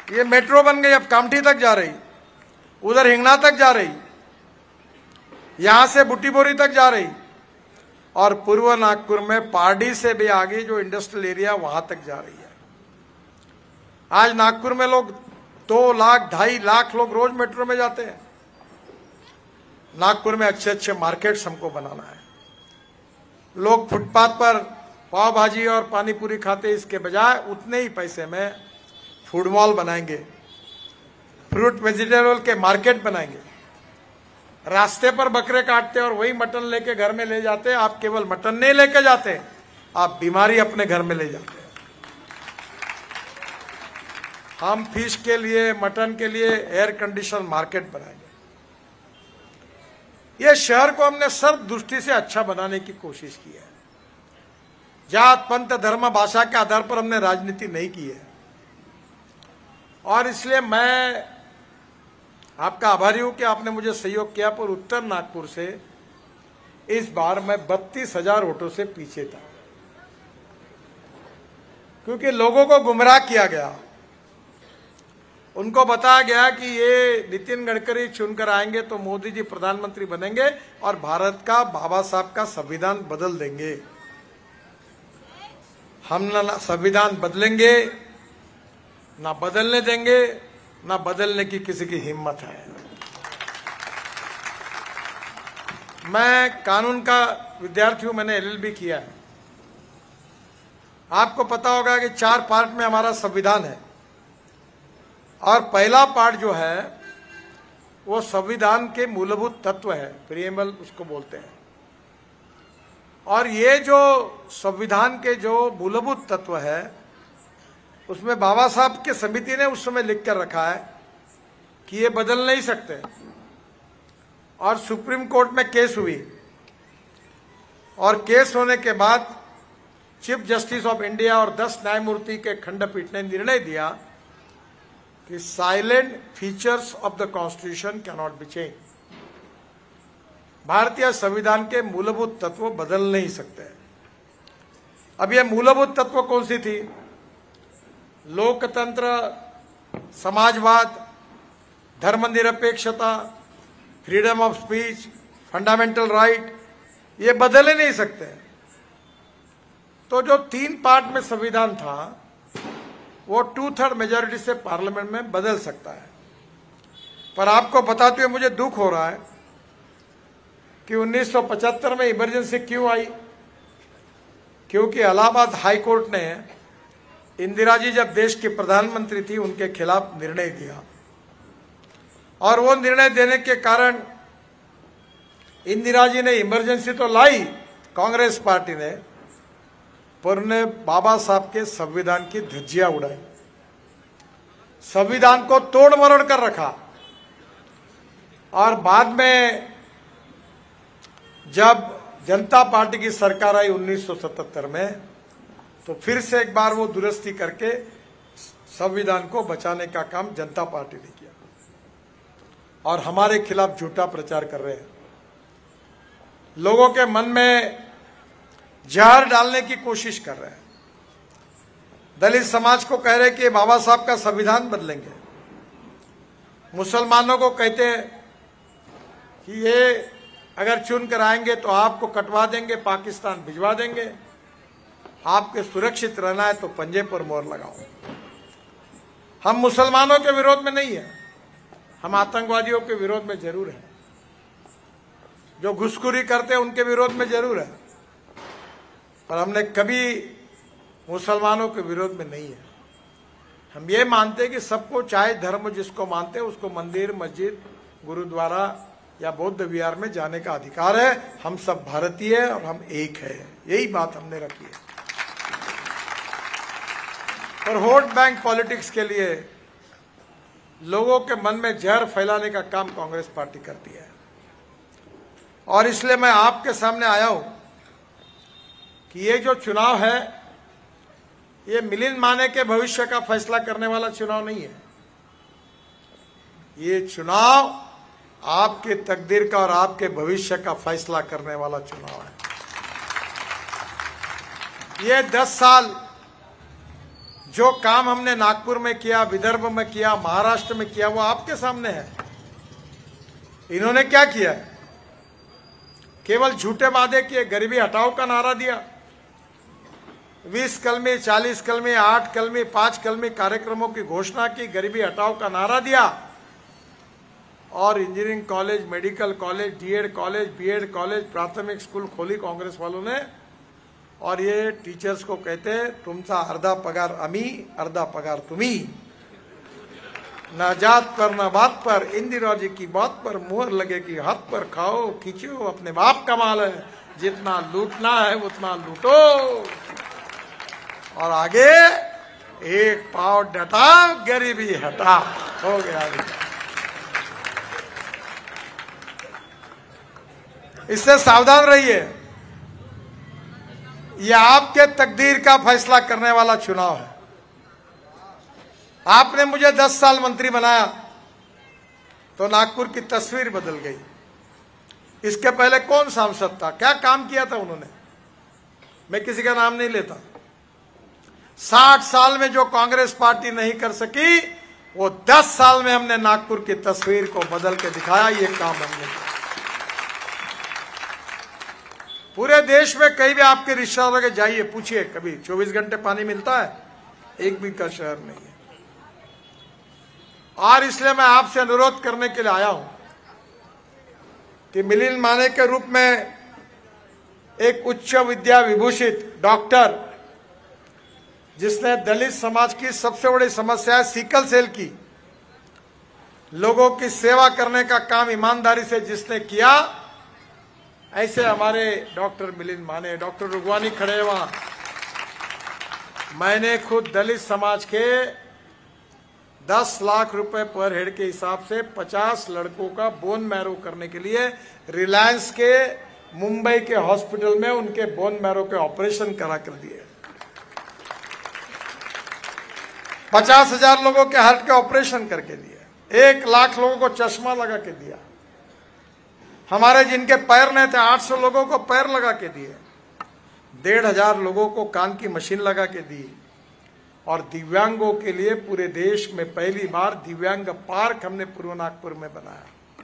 ये मेट्रो बन गई, अब कामठी तक जा रही, उधर हिंगना तक जा रही, यहां से बुट्टीबोरी तक जा रही, और पूर्व नागपुर में पारडी से भी आगे जो इंडस्ट्रियल एरिया वहां तक जा रही है। आज नागपुर में लोग 2 लाख 2.5 लाख लोग रोज मेट्रो में जाते हैं। नागपुर में अच्छे अच्छे मार्केट्स हमको बनाना है। लोग फुटपाथ पर पाव भाजी और पानी पूरी खाते, इसके बजाय उतने ही पैसे में फूड मॉल बनाएंगे, फ्रूट वेजिटेबल के मार्केट बनाएंगे। रास्ते पर बकरे काटते और वही मटन लेके घर में ले जाते। आप केवल मटन नहीं लेके जाते, आप बीमारी अपने घर में ले जाते हैं। हम फिश के लिए, मटन के लिए एयर कंडीशन मार्केट बनाएंगे। ये शहर को हमने सर्व दृष्टि से अच्छा बनाने की कोशिश की है। जात पंथ धर्म भाषा के आधार पर हमने राजनीति नहीं की है, और इसलिए मैं आपका आभारी हूं कि आपने मुझे सहयोग किया। पर उत्तर नागपुर से इस बार मैं 32,000 वोटों से पीछे था, क्योंकि लोगों को गुमराह किया गया। उनको बताया गया कि ये नितिन गडकरी चुनकर आएंगे तो मोदी जी प्रधानमंत्री बनेंगे और भारत का, बाबा साहब का संविधान बदल देंगे। हम ना संविधान बदलेंगे, ना बदलने देंगे, ना बदलने की किसी की हिम्मत है। मैं कानून का विद्यार्थी हूं, मैंने LLB किया है। आपको पता होगा कि 4 पार्ट में हमारा संविधान है, और पहला पार्ट जो है वो संविधान के मूलभूत तत्व है, प्रिएम्बल उसको बोलते हैं। और ये जो संविधान के जो मूलभूत तत्व है, उसमें बाबा साहब की समिति ने उस समय लिख कर रखा है कि ये बदल नहीं सकते। और सुप्रीम कोर्ट में केस हुई, और केस होने के बाद चीफ जस्टिस ऑफ इंडिया और 10 न्यायमूर्ति के खंडपीठ ने निर्णय दिया कि silent features of the constitution can not be change. भारतीय संविधान के मूलभूत तत्व बदल नहीं सकते। अब ये मूलभूत तत्व कौन सी थी? लोकतंत्र, समाजवाद, धर्मनिरपेक्षता, freedom of speech, fundamental right, ये बदल ही नहीं सकते। तो जो 3 पार्ट में संविधान था वो 2/3 मेजॉरिटी से पार्लियामेंट में बदल सकता है। पर आपको बताते हुए मुझे दुख हो रहा है कि 1975 में इमरजेंसी क्यों आई? क्योंकि इलाहाबाद हाई कोर्ट ने इंदिरा जी जब देश की प्रधानमंत्री थी उनके खिलाफ निर्णय दिया, और वो निर्णय देने के कारण इंदिरा जी ने इमरजेंसी तो लाई कांग्रेस पार्टी ने, पर उन्हें बाबा साहब के संविधान की धज्जियां उड़ाई, संविधान को तोड़ मरोड़ कर रखा। और बाद में जब जनता पार्टी की सरकार आई 1977 में, तो फिर से एक बार वो दुरुस्ती करके संविधान को बचाने का काम जनता पार्टी ने किया, और हमारे खिलाफ झूठा प्रचार कर रहे हैं। लोगों के मन में जहर डालने की कोशिश कर रहे हैं। दलित समाज को कह रहे कि बाबा साहब का संविधान बदलेंगे। मुसलमानों को कहते हैं कि ये अगर चुन कर आएंगे तो आपको कटवा देंगे, पाकिस्तान भिजवा देंगे, आपके सुरक्षित रहना है तो पंजे पर मोहर लगाओ। हम मुसलमानों के विरोध में नहीं है, हम आतंकवादियों के विरोध में जरूर है। जो घुसखोरी करते हैं उनके विरोध में जरूर है, पर हमने कभी मुसलमानों के विरोध में नहीं है। हम ये मानते हैं कि सबको, चाहे धर्म जिसको मानते हैं उसको मंदिर, मस्जिद, गुरुद्वारा या बौद्ध विहार में जाने का अधिकार है। हम सब भारतीय हैं और हम एक है, यही बात हमने रखी है। और वोट बैंक पॉलिटिक्स के लिए लोगों के मन में जहर फैलाने का काम कांग्रेस पार्टी करती है, और इसलिए मैं आपके सामने आया हूं कि ये जो चुनाव है ये मिलिंद माने के भविष्य का फैसला करने वाला चुनाव नहीं है। ये चुनाव आपके तकदीर का और आपके भविष्य का फैसला करने वाला चुनाव है। ये 10 साल जो काम हमने नागपुर में किया, विदर्भ में किया, महाराष्ट्र में किया, वो आपके सामने है। इन्होंने क्या किया है? केवल झूठे वादे किए, गरीबी हटाओ का नारा दिया, 20 कलमी, 40 कलमी, 8 कलमी, 5 कलमी कार्यक्रमों की घोषणा की, गरीबी हटाओ का नारा दिया, और engineering college, medical college, D Ed college, B Ed college, प्राथमिक स्कूल खोली कांग्रेस वालों ने। और ये टीचर्स को कहते हैं तुमचा अर्धा पगार आम्ही, अर्धा पगार तुम्ही, ना जात पर ना बात पर, इंदिरा जी की बात पर मुहर लगेगी, हाथ पर खाओ खींचो, अपने बाप का माल है, जितना लूटना है उतना लूटो, और आगे एक पाव डटा, गरीबी हटा, हो गया। इससे सावधान रहिए, यह आपके तकदीर का फैसला करने वाला चुनाव है। आपने मुझे 10 साल मंत्री बनाया तो नागपुर की तस्वीर बदल गई। इसके पहले कौन सांसद था, क्या काम किया था उन्होंने, मैं किसी का नाम नहीं लेता। 60 साल में जो कांग्रेस पार्टी नहीं कर सकी, वो 10 साल में हमने नागपुर की तस्वीर को बदल के दिखाया। ये काम हमने किया। पूरे देश में कहीं भी आपके रिश्तेदारों के जाइए, पूछिए, कभी 24 घंटे पानी मिलता है? एक भी का शहर नहीं है। और इसलिए मैं आपसे अनुरोध करने के लिए आया हूं कि मिलिंद माने के रूप में एक उच्च विद्या विभूषित डॉक्टर, जिसने दलित समाज की सबसे बड़ी समस्या है सिकल सेल की, लोगों की सेवा करने का काम ईमानदारी से जिसने किया, ऐसे हमारे डॉक्टर मिलिंद माने, डॉक्टर रुगवानी खड़े हैं वहां। मैंने खुद दलित समाज के 10 लाख रुपए पर हेड के हिसाब से 50 लड़कों का बोन मैरो करने के लिए रिलायंस के मुंबई के हॉस्पिटल में उनके बोन मैरो के ऑपरेशन करा कर दिए। 50,000 लोगों के हार्ट के ऑपरेशन करके दिए, 1 लाख लोगों को चश्मा लगा के दिया। हमारे जिनके पैर नहीं थे, 800 लोगों को पैर लगा के दिए, 1,500 लोगों को कान की मशीन लगा के दी। और दिव्यांगों के लिए पूरे देश में पहली बार दिव्यांग पार्क हमने पूर्व नागपुर में बनाया।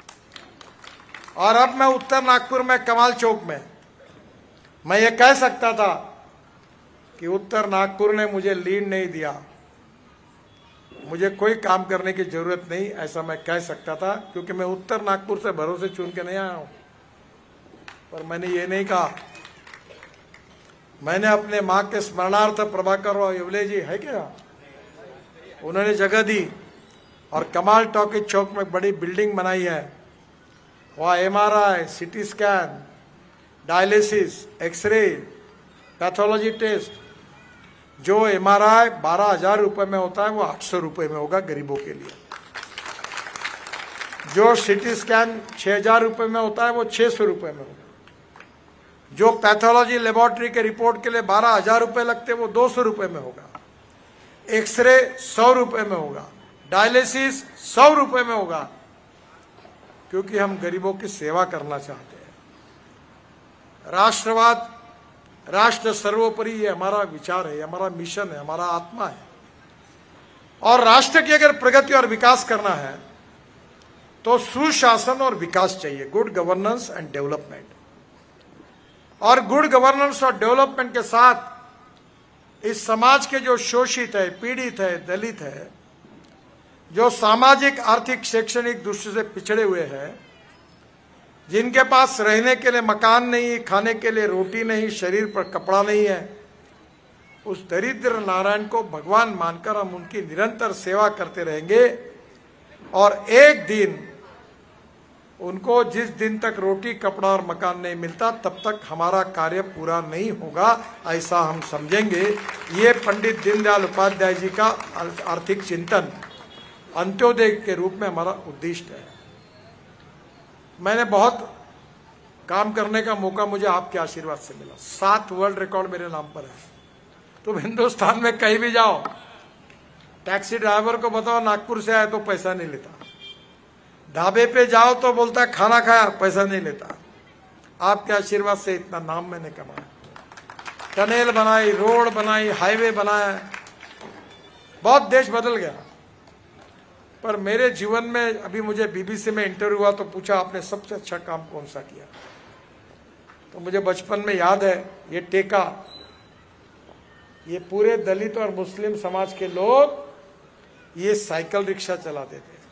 और अब मैं उत्तर नागपुर में कमाल चौक में, मैं ये कह सकता था कि उत्तर नागपुर ने मुझे लीड नहीं दिया, मुझे कोई काम करने की जरूरत नहीं, ऐसा मैं कह सकता था, क्योंकि मैं उत्तर नागपुर से भरोसे चुन के नहीं आया हूं। पर मैंने ये नहीं कहा, मैंने अपने मां के स्मरणार्थ प्रभाकर राव येवले जी है क्या, उन्होंने जगह दी और कमाल टॉकी चौक में बड़ी बिल्डिंग बनाई है। वहाँ MRI, CT scan, dialysis, x-ray, pathology test, जो MRI 12,000 रुपए में होता है वो 800 रुपए में होगा गरीबों के लिए। जो CT स्कैन 6,000 रुपए में होता है वो 600 रुपए में होगा। जो पैथोलॉजी लेबोरेटरी के रिपोर्ट के लिए 12,000 रुपए लगते वो 200 रुपए में होगा। एक्सरे 100 रुपए में होगा, डायलिसिस 100 रुपए में होगा, क्योंकि हम गरीबों की सेवा करना चाहते हैं। राष्ट्रवाद, राष्ट्र सर्वोपरि, ये हमारा विचार है, हमारा मिशन है, हमारा आत्मा है। और राष्ट्र की अगर प्रगति और विकास करना है तो सुशासन और विकास चाहिए, गुड गवर्नेंस एंड डेवलपमेंट। और गुड गवर्नेंस और डेवलपमेंट के साथ इस समाज के जो शोषित है, पीड़ित है, दलित है, जो सामाजिक, आर्थिक, शैक्षणिक दृष्टि से पिछड़े हुए हैं, जिनके पास रहने के लिए मकान नहीं, खाने के लिए रोटी नहीं, शरीर पर कपड़ा नहीं है, उस दरिद्र नारायण को भगवान मानकर हम उनकी निरंतर सेवा करते रहेंगे। और एक दिन उनको, जिस दिन तक रोटी, कपड़ा और मकान नहीं मिलता, तब तक हमारा कार्य पूरा नहीं होगा, ऐसा हम समझेंगे। ये पंडित दीनदयाल उपाध्याय जी का आर्थिक चिंतन अंत्योदय के रूप में हमारा उद्देश्य है। मैंने बहुत काम करने का मौका मुझे आपके आशीर्वाद से मिला। 7 वर्ल्ड रिकॉर्ड मेरे नाम पर है। तुम हिंदुस्तान में कहीं भी जाओ, टैक्सी ड्राइवर को बताओ नागपुर से आए तो पैसा नहीं लेता, ढाबे पे जाओ तो बोलता है खाना खाया, पैसा नहीं लेता। आपके आशीर्वाद से इतना नाम मैंने कमाया, टनल बनाई, रोड बनाई, हाईवे बनाया, बहुत देश बदल गया। पर मेरे जीवन में, अभी मुझे बीबीसी में इंटरव्यू हुआ तो पूछा आपने सबसे अच्छा काम कौन सा किया, तो मुझे बचपन में याद है ये टेका, ये पूरे दलित और मुस्लिम समाज के लोग ये साइकिल रिक्शा चलाते थे।